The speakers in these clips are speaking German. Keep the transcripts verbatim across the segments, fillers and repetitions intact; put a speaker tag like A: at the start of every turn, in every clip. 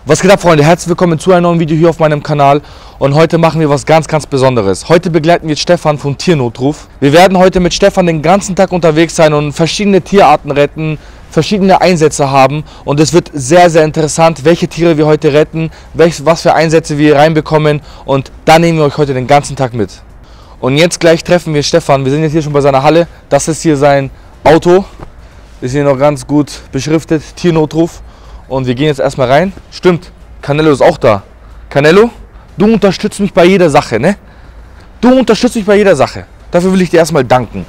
A: Was geht ab, Freunde? Herzlich willkommen zu einem neuen Video hier auf meinem Kanal. Und heute machen wir was ganz, ganz Besonderes. Heute begleiten wir Stefan vom Tiernotruf. Wir werden heute mit Stefan den ganzen Tag unterwegs sein und verschiedene Tierarten retten, verschiedene Einsätze haben. Und es wird sehr, sehr interessant, welche Tiere wir heute retten, welch, was für Einsätze wir reinbekommen. Und da nehmen wir euch heute den ganzen Tag mit. Und jetzt gleich treffen wir Stefan. Wir sind jetzt hier schon bei seiner Halle. Das ist hier sein Auto. Ist hier noch ganz gut beschriftet, Tiernotruf. Und wir gehen jetzt erstmal rein. Stimmt, Canelo ist auch da. Canelo, du unterstützt mich bei jeder Sache, ne? Du unterstützt mich bei jeder Sache. Dafür will ich dir erstmal danken.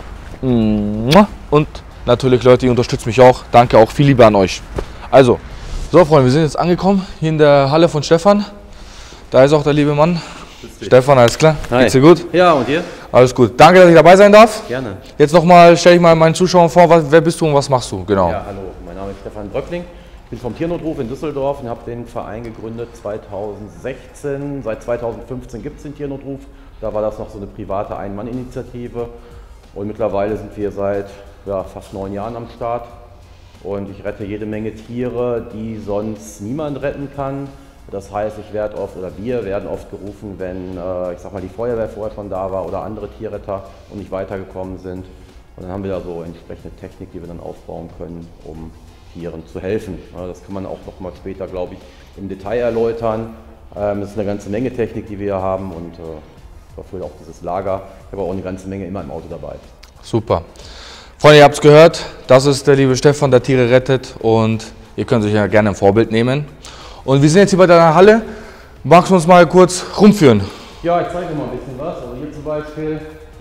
A: Und natürlich, Leute, ihr unterstützt mich auch. Danke auch, viel Liebe an euch. Also, so Freunde, wir sind jetzt angekommen, hier in der Halle von Stefan. Da ist auch der liebe Mann. Stefan, alles klar?
B: Hi.
A: Geht's dir gut?
B: Ja, und dir?
A: Alles gut. Danke, dass ich dabei sein darf.
B: Gerne.
A: Jetzt nochmal, stelle ich mal meinen Zuschauern vor, was, wer bist du und was machst du? Genau.
B: Ja, hallo, mein Name ist Stefan Bröckling. Ich bin vom Tiernotruf in Düsseldorf und habe den Verein gegründet zweitausendsechzehn. Seit zweitausendfünfzehn gibt es den Tiernotruf. Da war das noch so eine private Ein-Mann-Initiative. Und mittlerweile sind wir seit ja, fast neun Jahren am Start. Und ich rette jede Menge Tiere, die sonst niemand retten kann. Das heißt, ich werde oft, oder wir werden oft gerufen, wenn äh, ich sag mal, die Feuerwehr vorher schon da war oder andere Tierretter und nicht weitergekommen sind. Und dann haben wir da so entsprechende Technik, die wir dann aufbauen können, um Tieren zu helfen. Ja, das kann man auch noch mal später, glaube ich, im Detail erläutern. Ähm, das ist eine ganze Menge Technik, die wir hier haben, und äh, dafür auch dieses Lager. Ich habe auch eine ganze Menge immer im Auto dabei.
A: Super. Freunde, ihr habt es gehört, das ist der liebe Stefan, der Tiere rettet, und ihr könnt euch ja gerne ein Vorbild nehmen. Und wir sind jetzt hier bei deiner Halle. Magst du uns mal kurz rumführen?
B: Ja, ich zeige dir mal ein bisschen was. Also hier zum Beispiel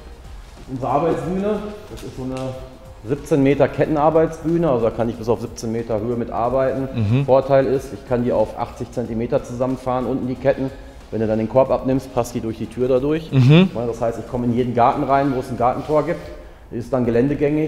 B: unsere Arbeitsbühne. Das ist so eine siebzehn Meter Kettenarbeitsbühne, also da kann ich bis auf siebzehn Meter Höhe mitarbeiten. Mhm. Vorteil ist, ich kann die auf achtzig Zentimeter zusammenfahren, unten die Ketten. Wenn du dann den Korb abnimmst, passt die durch die Tür dadurch. Mhm. Das heißt, ich komme in jeden Garten rein, wo es ein Gartentor gibt. Die ist dann geländegängig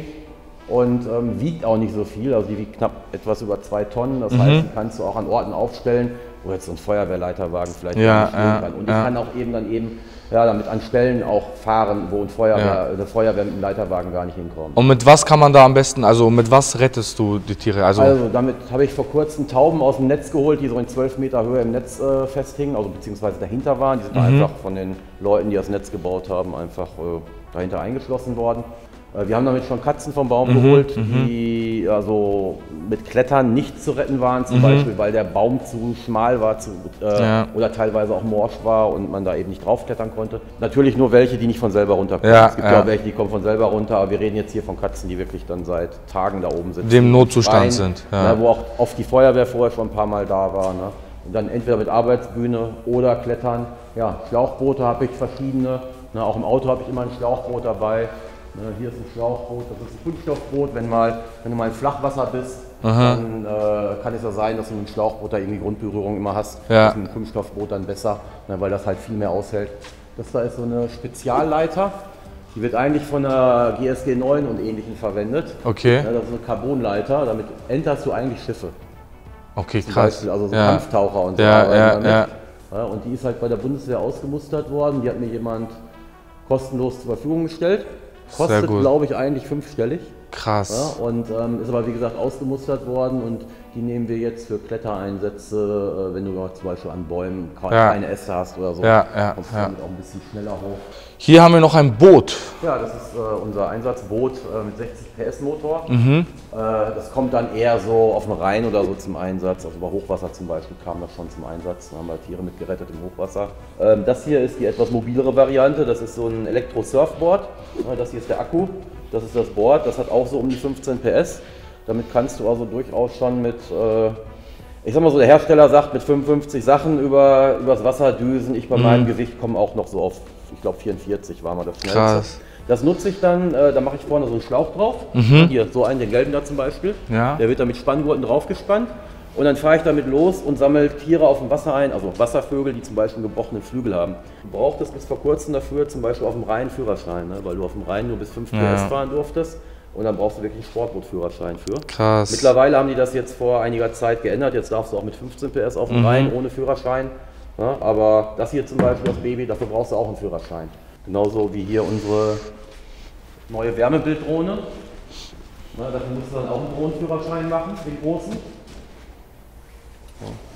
B: und ähm, wiegt auch nicht so viel, also die wiegt knapp etwas über zwei Tonnen. Das mhm. heißt, die kannst du auch an Orten aufstellen, wo jetzt so ein Feuerwehrleiterwagen vielleicht
A: ja,
B: nicht stehen
A: ja,
B: kann. Und
A: ja.
B: ich kann auch eben dann eben ja, damit an Stellen auch fahren, wo ein Feuerwehr, ja. eine Feuerwehr mit einem Leiterwagen gar nicht hinkommt.
A: Und mit was kann man da am besten, also mit was rettest du die Tiere? Also,
B: also damit habe ich vor kurzem Tauben aus dem Netz geholt, die so in zwölf Meter Höhe im Netz äh, festhingen, also beziehungsweise dahinter waren. Die sind mhm. einfach von den Leuten, die das Netz gebaut haben, einfach äh, dahinter eingeschlossen worden. Äh, wir haben damit schon Katzen vom Baum mhm. geholt, mhm. die also mit Klettern nicht zu retten waren, zum mhm. Beispiel, weil der Baum zu schmal war zu, äh, ja. oder teilweise auch morsch war und man da eben nicht draufklettern konnte. Natürlich nur welche, die nicht von selber runterkommen. Ja, es gibt ja auch welche, die kommen von selber runter, aber wir reden jetzt hier von Katzen, die wirklich dann seit Tagen da oben sitzen.
A: Dem Notzustand rein, sind.
B: Ja. Ne, wo auch oft die Feuerwehr vorher schon ein paar Mal da war. Ne? Und dann entweder mit Arbeitsbühne oder Klettern. Ja, Schlauchboote habe ich verschiedene. Ne? Auch im Auto habe ich immer ein Schlauchboot dabei. Hier ist ein Schlauchboot, das ist ein Kunststoffboot. Wenn, mal, wenn du mal im Flachwasser bist, aha. dann äh, kann es ja sein, dass du mit dem Schlauchboot da irgendwie Grundberührung immer hast. Ja. Das ist mit dem Kunststoffboot dann besser, ne, weil das halt viel mehr aushält. Das da ist so eine Spezialleiter. Die wird eigentlich von der G S G neun und Ähnlichem verwendet. Okay. Ne, das ist eine Carbonleiter, damit enterst du eigentlich Schiffe.
A: Okay,
B: Zum
A: krass.
B: Beispiel, also so
A: ja.
B: Kampftaucher und so.
A: Ja, ja, ja.
B: Ja, und die ist halt bei der Bundeswehr ausgemustert worden. Die hat mir jemand kostenlos zur Verfügung gestellt. Kostet, glaube ich, eigentlich fünfstellig.
A: Krass.
B: Ja, und ähm, ist aber, wie gesagt, ausgemustert worden, und die nehmen wir jetzt für Klettereinsätze, äh, wenn du zum Beispiel an Bäumen ja. keine Äste hast oder so. Ja, ja, kommst du ja. damit auch ein bisschen schneller hoch.
A: Hier haben wir noch ein Boot.
B: Ja, das ist äh, unser Einsatzboot äh, mit sechzig P S Motor. Mhm. Äh, das kommt dann eher so auf dem Rhein oder so zum Einsatz. Also bei Hochwasser zum Beispiel kam das schon zum Einsatz. Da haben wir Tiere mit gerettet im Hochwasser. Ähm, das hier ist die etwas mobilere Variante. Das ist so ein Elektro-Surfboard. Äh, das hier ist der Akku. Das ist das Board. Das hat auch so um die fünfzehn P S. Damit kannst du also durchaus schon mit, äh, ich sag mal so, der Hersteller sagt mit fünfundfünfzig Sachen über, übers Wasser düsen. Ich bei mhm. meinem Gewicht komme auch noch so auf, ich glaube vierundvierzig war mal das schnellste. Krass. Das nutze ich dann, äh, da mache ich vorne so einen Schlauch drauf. Mhm. Hier, so einen, den gelben da zum Beispiel. Ja. Der wird dann mit Spanngurten draufgespannt. Und dann fahre ich damit los und sammle Tiere auf dem Wasser ein, also Wasservögel, die zum Beispiel einen gebrochenen Flügel haben. Du brauchtest bis vor kurzem dafür zum Beispiel auf dem Rhein Führerschein, ne? Weil du auf dem Rhein nur bis fünf P S ja. fahren durftest. Und dann brauchst du wirklich einen Sportbootführerschein für. Krass. Mittlerweile haben die das jetzt vor einiger Zeit geändert. Jetzt darfst du auch mit fünfzehn P S auf dem mhm. Rhein ohne Führerschein. Ja, aber das hier zum Beispiel, das Baby, dafür brauchst du auch einen Führerschein. Genauso wie hier unsere neue Wärmebilddrohne. Na, dafür musst du dann auch einen Drohnenführerschein machen, den großen.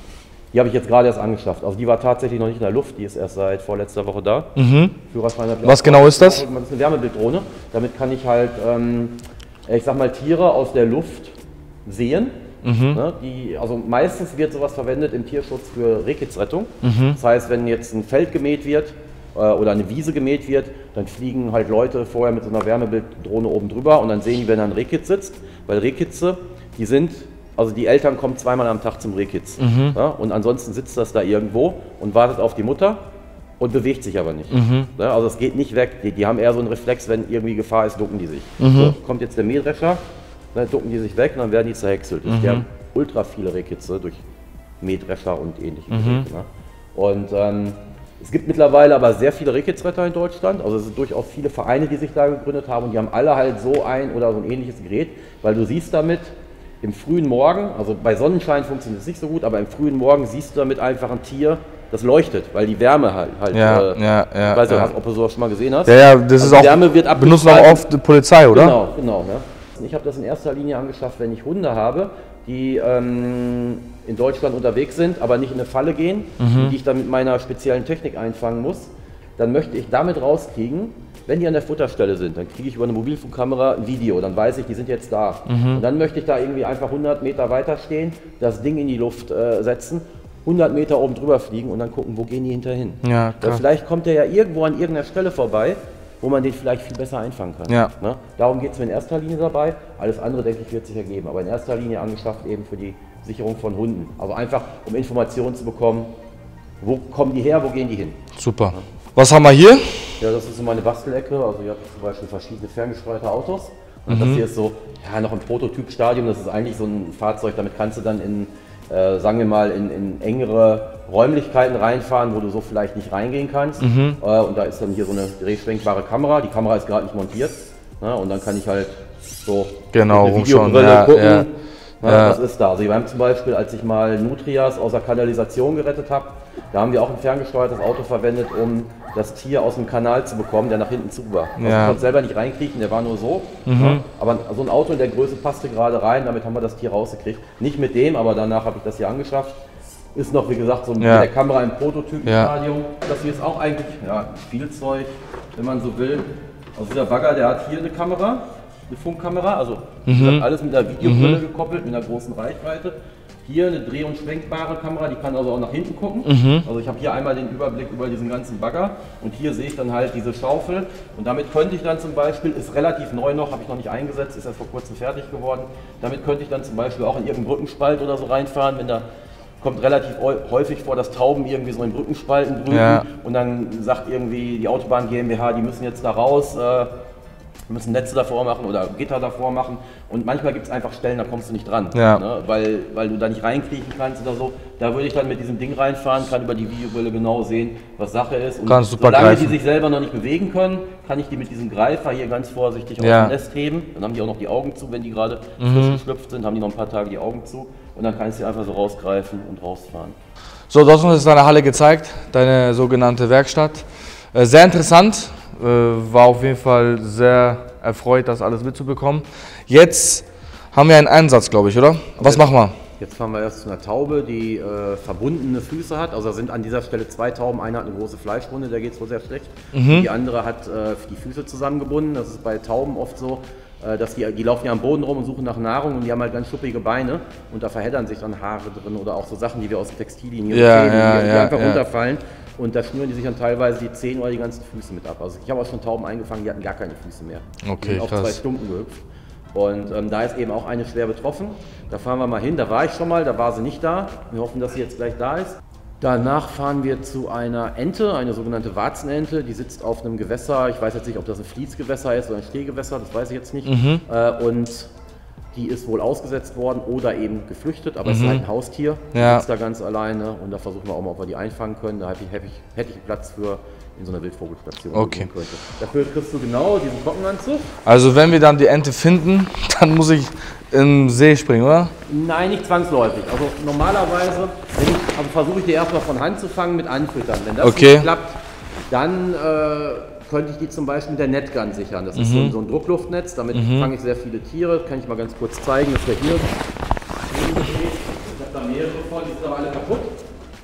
B: Die habe ich jetzt gerade erst angeschafft. Also die war tatsächlich noch nicht in der Luft, die ist erst seit vorletzter Woche da.
A: Mhm.
B: Führerschein habe ich
A: Was
B: auch
A: genau ist das?
B: Das ist eine Wärmebilddrohne. Damit kann ich halt, ähm, ich sag mal, Tiere aus der Luft sehen. Mhm. Ne, die, also meistens wird sowas verwendet im Tierschutz für Rehkitzrettung. Mhm. Das heißt, wenn jetzt ein Feld gemäht wird äh, oder eine Wiese gemäht wird, dann fliegen halt Leute vorher mit so einer Wärmebilddrohne oben drüber und dann sehen die, wenn da ein Rehkitz sitzt. Weil Rehkitze, die sind, also die Eltern kommen zweimal am Tag zum Rehkitz. Mhm. Ja, und ansonsten sitzt das da irgendwo und wartet auf die Mutter und bewegt sich aber nicht. Mhm. Ja, also es geht nicht weg. Die, die haben eher so einen Reflex, wenn irgendwie Gefahr ist, ducken die sich. Mhm. So, kommt jetzt der Mähdrescher. Dann ducken die sich weg und dann werden die zerhäckselt. Es mhm. sterben ultra viele Rehkitze durch Mähdrescher und ähnliche mhm. Geräte. Ne? Und ähm, es gibt mittlerweile aber sehr viele Rehkitzretter in Deutschland. Also es sind durchaus viele Vereine, die sich da gegründet haben und die haben alle halt so ein oder so ein ähnliches Gerät, weil du siehst damit im frühen Morgen, also bei Sonnenschein funktioniert es nicht so gut, aber im frühen Morgen siehst du damit einfach ein Tier, das leuchtet, weil die Wärme halt, halt
A: ja,
B: äh,
A: ja, ja,
B: ich weiß
A: ja.
B: nicht, ob du sowas schon mal gesehen hast.
A: Ja, ja, das
B: also
A: ist auch,
B: Wärme wird
A: benutzen auch oft die Polizei, oder?
B: Genau, genau. Ne? Ich habe das in erster Linie angeschafft, wenn ich Hunde habe, die ähm, in Deutschland unterwegs sind, aber nicht in eine Falle gehen, mhm. die ich dann mit meiner speziellen Technik einfangen muss. Dann möchte ich damit rauskriegen, wenn die an der Futterstelle sind, dann kriege ich über eine Mobilfunkkamera ein Video, dann weiß ich, die sind jetzt da. Mhm. Und dann möchte ich da irgendwie einfach hundert Meter weiter stehen, das Ding in die Luft äh, setzen, hundert Meter oben drüber fliegen und dann gucken, wo gehen die hinterher hin. Ja, klar. Vielleicht kommt der ja irgendwo an irgendeiner Stelle vorbei, wo man den vielleicht viel besser einfangen kann. Ja. Ne? Darum geht es mir in erster Linie dabei. Alles andere, denke ich, wird sich ergeben. Aber in erster Linie angeschafft eben für die Sicherung von Hunden. Also einfach, um Informationen zu bekommen, wo kommen die her, wo gehen die hin.
A: Super. Ja. Was haben wir hier?
B: Ja, das ist so meine Bastelecke. Also hier habe ich zum Beispiel verschiedene ferngesteuerte Autos. Und mhm. das hier ist so, ja, noch im Prototypstadium. Das ist eigentlich so ein Fahrzeug, damit kannst du dann in, äh, sagen wir mal, in, in engere Räumlichkeiten reinfahren, wo du so vielleicht nicht reingehen kannst. Mhm. Äh, und da ist dann hier so eine drehschwenkbare Kamera. Die Kamera ist gerade nicht montiert. Ne? Und dann kann ich halt so
A: genau,
B: mit einer Videobrille
A: ja,
B: gucken.
A: Ja.
B: Na, ja. Was ist da? Also wir haben zum Beispiel, als ich mal Nutrias aus der Kanalisation gerettet habe, da haben wir auch ein ferngesteuertes Auto verwendet, um das Tier aus dem Kanal zu bekommen, der nach hinten zu war. Also ja. ich konnte selber nicht reinkriechen, der war nur so. Mhm. Ja, aber so ein Auto in der Größe passte gerade rein, damit haben wir das Tier rausgekriegt. Nicht mit dem, aber danach habe ich das hier angeschafft. Ist noch, wie gesagt, so ja. mit der Kamera im Prototypenstadium. Ja. Das hier ist auch eigentlich ja, Spielzeug, wenn man so will. Also dieser Bagger, der hat hier eine Kamera, eine Funkkamera, also mhm. wie gesagt, alles mit einer Videobrille mhm. gekoppelt, mit einer großen Reichweite. Hier eine dreh- und schwenkbare Kamera, die kann also auch nach hinten gucken. Mhm. Also ich habe hier einmal den Überblick über diesen ganzen Bagger und hier sehe ich dann halt diese Schaufel und damit könnte ich dann zum Beispiel, ist relativ neu noch, habe ich noch nicht eingesetzt, ist erst vor kurzem fertig geworden, damit könnte ich dann zum Beispiel auch in irgendeinen Brückenspalt oder so reinfahren, wenn da kommt relativ häufig vor, dass Tauben irgendwie so in Brückenspalten brüten ja. und dann sagt irgendwie die Autobahn GmbH, die müssen jetzt da raus, äh, wir müssen Netze davor machen oder Gitter davor machen und manchmal gibt es einfach Stellen, da kommst du nicht dran, ja. ne? weil, weil du da nicht reinkriechen kannst oder so. Da würde ich dann mit diesem Ding reinfahren, kann über die Videobrille genau sehen, was Sache ist. Und
A: Kannst super
B: solange
A: greifen.
B: die sich selber noch nicht bewegen können, kann ich die mit diesem Greifer hier ganz vorsichtig
A: ja.
B: aus dem Nest heben. Dann haben die auch noch die Augen zu, wenn die gerade mhm. frisch geschlüpft sind, haben die noch ein paar Tage die Augen zu und dann kannst du einfach so rausgreifen und rausfahren.
A: So, du hast uns deine Halle gezeigt, deine sogenannte Werkstatt. Sehr interessant, war auf jeden Fall sehr erfreut, das alles mitzubekommen. Jetzt haben wir einen Einsatz, glaube ich, oder? Was machen wir?
B: Jetzt fahren wir erst zu einer Taube, die äh, verbundene Füße hat. Also da sind an dieser Stelle zwei Tauben. Eine hat eine große Fleischwunde, der geht es wohl sehr schlecht. Mhm. Die andere hat äh, die Füße zusammengebunden. Das ist bei Tauben oft so, äh, dass die, die laufen ja am Boden rum und suchen nach Nahrung und die haben halt ganz schuppige Beine und da verheddern sich dann Haare drin oder auch so Sachen, die wir aus den Textilien hier
A: ja,
B: sehen,
A: ja,
B: die, die
A: ja,
B: einfach
A: ja.
B: runterfallen. Und da schnüren die sich dann teilweise die Zehen oder die ganzen Füße mit ab. Also ich habe auch schon Tauben eingefangen, die hatten gar keine Füße mehr.
A: Okay,
B: die sind auf zwei Stunden gehüpft. Und ähm, da ist eben auch eine schwer betroffen. Da fahren wir mal hin, da war ich schon mal, da war sie nicht da. Wir hoffen, dass sie jetzt gleich da ist. Danach fahren wir zu einer Ente, eine sogenannte Warzenente. Die sitzt auf einem Gewässer, ich weiß jetzt nicht, ob das ein Fließgewässer ist oder ein Stehgewässer, das weiß ich jetzt nicht. Mhm. Äh, und die ist wohl ausgesetzt worden oder eben geflüchtet, aber mhm. es ist halt ein Haustier. Die ja. sitzt da ganz alleine und da versuchen wir auch mal, ob wir die einfangen können. Da hätte ich, hätte ich, hätte ich einen Platz für in so einer Wildvogelstation.
A: Okay.
B: Dafür kriegst du genau diesen Trockenanzug.
A: Also wenn wir dann die Ente finden, dann muss ich im See springen, oder?
B: Nein, nicht zwangsläufig. Also normalerweise wenn ich, also versuche ich die erstmal von Hand zu fangen mit Anfüttern. Wenn das
A: okay.
B: nicht klappt, dann äh, könnte ich die zum Beispiel mit der Netgun sichern. Das ist mhm. so, ein, so ein Druckluftnetz, damit mhm. fange ich sehr viele Tiere. Kann ich mal ganz kurz zeigen, das ist ja hier. Ich habe da mehrere von, die sind aber alle kaputt.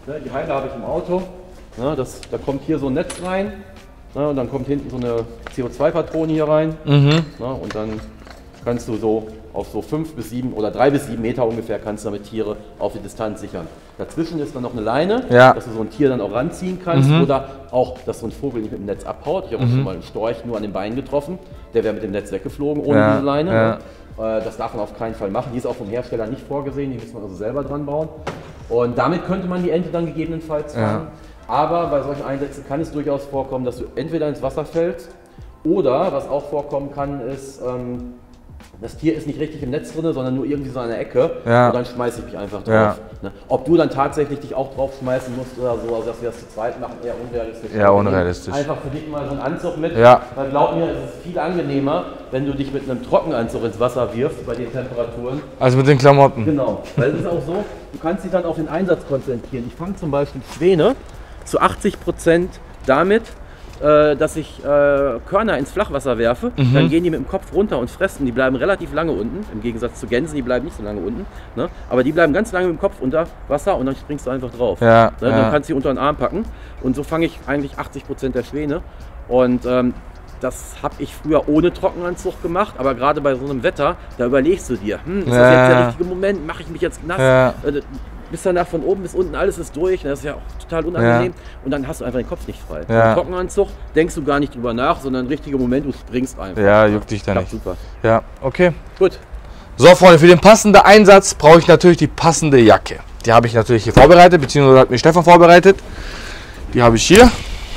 B: Ne, die Heile habe ich im Auto. Ne, das, da kommt hier so ein Netz rein. Ne, und dann kommt hinten so eine C O zwei Patrone hier rein.
A: Mhm.
B: Ne, und dann kannst du so auf so fünf bis sieben oder drei bis sieben Meter ungefähr kannst du damit Tiere auf die Distanz sichern. Dazwischen ist dann noch eine Leine,
A: ja.
B: dass du so ein Tier dann auch ranziehen kannst
A: Mhm.
B: oder auch, dass so ein Vogel nicht mit dem Netz abhaut. Ich habe
A: Mhm.
B: auch schon mal einen Storch nur an den Beinen getroffen, der wäre mit dem Netz weggeflogen ohne
A: Ja.
B: diese Leine.
A: Ja.
B: Ne? Das darf man auf keinen Fall machen. Die ist auch vom Hersteller nicht vorgesehen, die muss man also selber dran bauen. Und damit könnte man die Ente dann gegebenenfalls fangen. Ja. Aber bei solchen Einsätzen kann es durchaus vorkommen, dass du entweder ins Wasser fällst oder, was auch vorkommen kann, ist, ähm, das Tier ist nicht richtig im Netz drin, sondern nur irgendwie so an der Ecke.
A: Ja.
B: Und dann schmeiße ich mich einfach drauf.
A: Ja.
B: Ne? Ob du dann tatsächlich dich auch drauf schmeißen musst oder so, also dass wir das zu zweit machen, eher unrealistisch.
A: Ja, unrealistisch.
B: Einfach für dich mal so einen Anzug mit.
A: Ja.
B: Weil glaub mir, es ist viel angenehmer, wenn du dich mit einem Trockenanzug ins Wasser wirfst bei den Temperaturen.
A: Also mit den Klamotten.
B: Genau. Weil es ist auch so, du kannst dich dann auf den Einsatz konzentrieren. Ich fange zum Beispiel Schwäne zu achtzig Prozent damit, dass ich äh, Körner ins Flachwasser werfe, mhm. dann gehen die mit dem Kopf runter und fressen. Die bleiben relativ lange unten, im Gegensatz zu Gänsen, die bleiben nicht so lange unten. Ne? Aber die bleiben ganz lange mit dem Kopf unter Wasser und dann springst du einfach drauf.
A: Ja,
B: ne?
A: ja.
B: Dann kannst du sie unter den Arm packen. Und so fange ich eigentlich achtzig Prozent der Schwäne. Und ähm, das habe ich früher ohne Trockenanzug gemacht, aber gerade bei so einem Wetter, da überlegst du dir, hm, ist
A: ja.
B: das jetzt der richtige Moment, mache ich mich jetzt nass?
A: Ja.
B: Äh, bis danach von oben bis unten, alles ist durch, das ist ja auch total unangenehm ja. und dann hast du einfach den Kopf nicht frei.
A: Ja.
B: Im Trockenanzug denkst du gar nicht drüber nach, sondern im richtigen Moment, du springst einfach.
A: Ja, juckt dich da nicht.
B: Super.
A: Ja, okay.
B: Gut.
A: So Freunde, für den passenden Einsatz brauche ich natürlich die passende Jacke. Die habe ich natürlich hier vorbereitet, beziehungsweise hat mir Stefan vorbereitet. Die habe ich hier.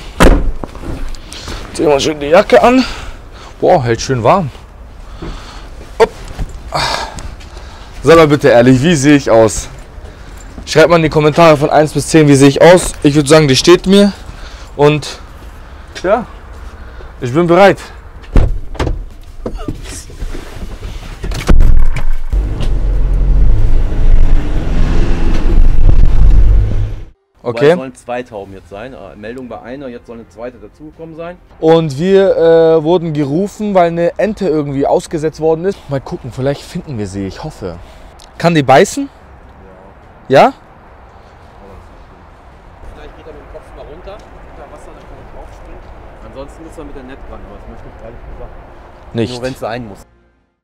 A: Ziehen wir mal schön die Jacke an. Boah, hält schön warm. Upp. Sag mal bitte ehrlich, wie sehe ich aus? Schreibt mal in die Kommentare von eins bis zehn, wie sehe ich aus. Ich würde sagen, die steht mir. Und ja, ich bin bereit. Okay.
B: Es sollen zwei Tauben jetzt sein. Meldung bei einer, jetzt soll eine zweite dazugekommen sein.
A: Und wir äh, wurden gerufen, weil eine Ente irgendwie ausgesetzt worden ist. Mal gucken, vielleicht finden wir sie, ich hoffe. Kann die beißen? Ja. Ja?
B: Vielleicht geht er mit dem Kopf mal runter, unter Wasser, dann kann er draufspringen. Ansonsten müssen wir mit der Net ran, aber das möchte ich ehrlich gesagt
A: Nicht.
B: nur wenn es sein muss.